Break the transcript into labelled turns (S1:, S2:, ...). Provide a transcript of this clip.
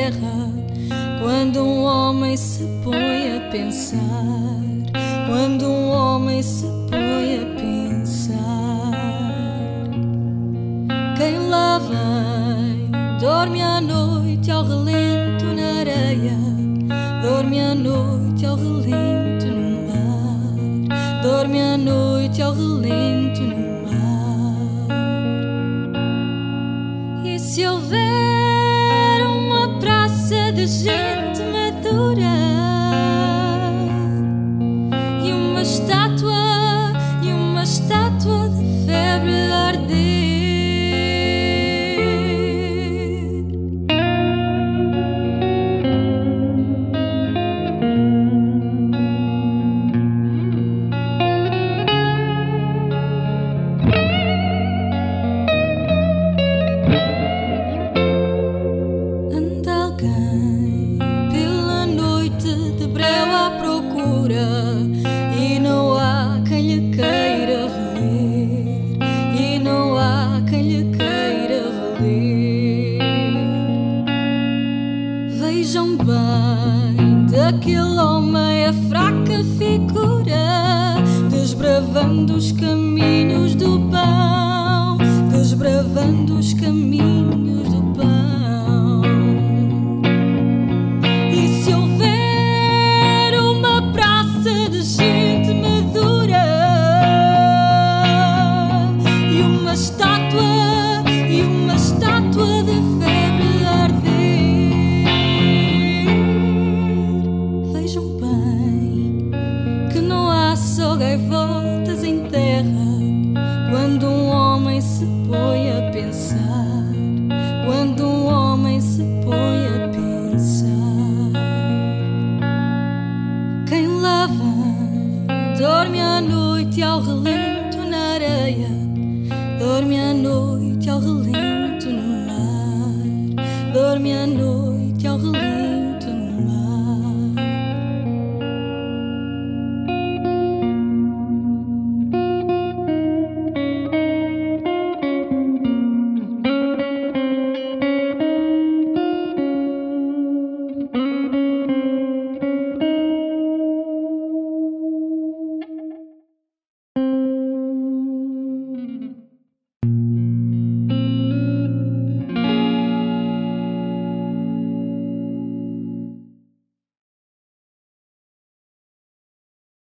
S1: terra. Quando um homem se põe a pensar, quando um homem se põe a pensar, quem lá vem dorme à noite ao relento na areia, dorme à noite ao relento no mar, dorme à noite ao relento no mar. E se houver uma praça de gente madura e uma estátua de febre a arder, pela noite de breu à procura, e não há quem lhe queira valer, e não há quem lhe queira valer. Vejam bem daquele homem a fraca figura, desbravando os caminhos do pão, desbravando os caminhos